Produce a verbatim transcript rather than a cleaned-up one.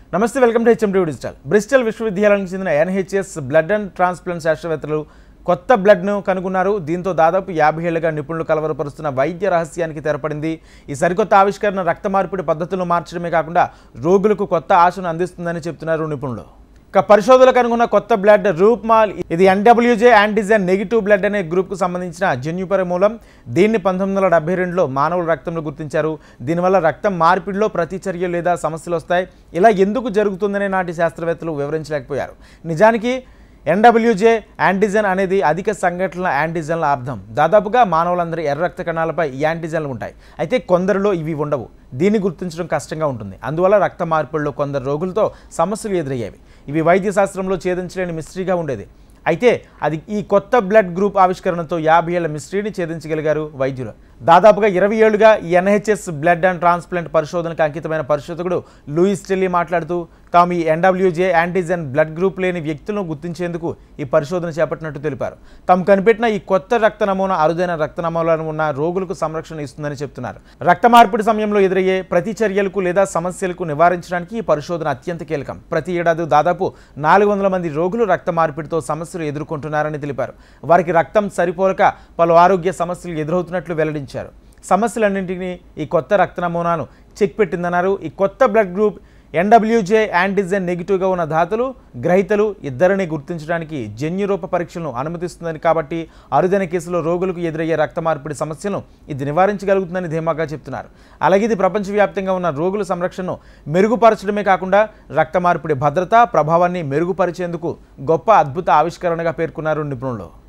నమస్తే, welcome to HMD digital. Bristol విశ్వవిద్యాలయానికి చెందిన ఎన్హెచ్ఎస్ బ్లడ్ అండ్ ట్రాన్స్ప్లాంట్ శాస్త్రవేత్తలు కొత్త బ్లడ్ను కనుగొన్నారు. దీంతో దాదాపు యాభై ఏళ్లుగా నిపుణులు కలవరపరుస్తున్న వైద్య రహస్యానికి తెరపడింది. ఈ సరికొత్త ఆవిష్కరణ రక్త మార్పిడి పద్ధతులను మార్చడమే కాకుండా రోగులకు కొత్త ఆశను అందిస్తుందని చెప్తున్నారు నిపుణులు. ఇక పరిశోధనలు కనుగొన్న కొత్త బ్లడ్ రూప్మాల్ ఇది ఎన్డబ్ల్యూజే యాంటీజెన్ నెగిటివ్ బ్లడ్ అనే గ్రూప్కు సంబంధించిన జన్యుపర మూలం. దీన్ని పంతొమ్మిది వందల డెబ్బై రెండులో మానవుల రక్తంలో గుర్తించారు. దీనివల్ల రక్తం మార్పిడిలో ప్రతిచర్య లేదా సమస్యలు వస్తాయి. ఇలా ఎందుకు జరుగుతుందనే నాటి శాస్త్రవేత్తలు వివరించలేకపోయారు. నిజానికి ఎన్డబ్ల్యూజే యాంటీజెన్ అనేది అధిక సంఘటనల యాంటీజెన్ల అర్థం. దాదాపుగా మానవులందరి ఎర్ర రక్త కణాలపై ఈ యాంటీజెన్లు ఉంటాయి. అయితే కొందరిలో ఇవి ఉండవు. దీన్ని గుర్తించడం కష్టంగా ఉంటుంది. అందువల్ల రక్త మార్పిడిలో కొందరు రోగులతో సమస్యలు ఎదురయ్యేవి. ఇవి వైద్య శాస్త్రంలో ఛేదించలేని మిస్టరీగా ఉండేది. అయితే అది ఈ కొత్త బ్లడ్ గ్రూప్ ఆవిష్కరణతో యాభై ఏళ్ల మిస్టరీని ఛేదించగలిగారు వైద్యులు. దాదాపుగా ఇరవై ఏళ్లుగా ఈ ఎన్హెచ్ఎస్ బ్లడ్ అండ్ ట్రాన్స్ప్లాంట్ పరిశోధనకు అంకితమైన పరిశోధకుడు లూయిస్ టెల్లీ మాట్లాడుతూ తాము ఈ ఎన్డబ్ల్యూజే యాంటీజెన్ బ్లడ్ గ్రూప్ లేని వ్యక్తులను గుర్తించేందుకు ఈ పరిశోధన చేపట్టినట్టు తెలిపారు. తాము కనిపెట్టిన ఈ కొత్త రక్త నమూనా అరుదైన రక్త నమూనాలను ఉన్న రోగులకు సంరక్షణ ఇస్తుందని చెప్తున్నారు. రక్త మార్పిడి సమయంలో ఎదురయ్యే ప్రతిచర్యలకు లేదా సమస్యలకు నివారించడానికి ఈ పరిశోధన అత్యంత కీలకం. ప్రతి ఏడాది దాదాపు నాలుగు వందల మంది రోగులు రక్త మార్పిడితో సమస్యలు ఎదుర్కొంటున్నారని తెలిపారు. వారికి రక్తం సరిపోలక పలు ఆరోగ్య సమస్యలు ఎదురవుతున్నట్లు వెల్లడించారు. సమస్యలన్నింటినీ ఈ కొత్త రక్త నమూనాను చెక్ పెట్టిందన్నారు. ఈ కొత్త బ్లడ్ గ్రూప్ ఎన్డబ్ల్యూజే యాంటీజెన్ నెగిటివ్గా ఉన్న ధాతులు గ్రహీతలు ఇద్దరిని గుర్తించడానికి జన్యురూప పరీక్షలను అనుమతిస్తుందని, కాబట్టి అరుదైన కేసులో రోగులకు ఎదురయ్యే రక్త మార్పిడి సమస్యలను ఇది నివారించగలుగుతుందని ధీమాగా చెప్తున్నారు. అలాగే ఇది ప్రపంచవ్యాప్తంగా ఉన్న రోగుల సంరక్షణను మెరుగుపరచడమే కాకుండా రక్త మార్పిడి భద్రత ప్రభావాన్ని మెరుగుపరిచేందుకు గొప్ప అద్భుత ఆవిష్కరణగా పేర్కొన్నారు నిపుణులు.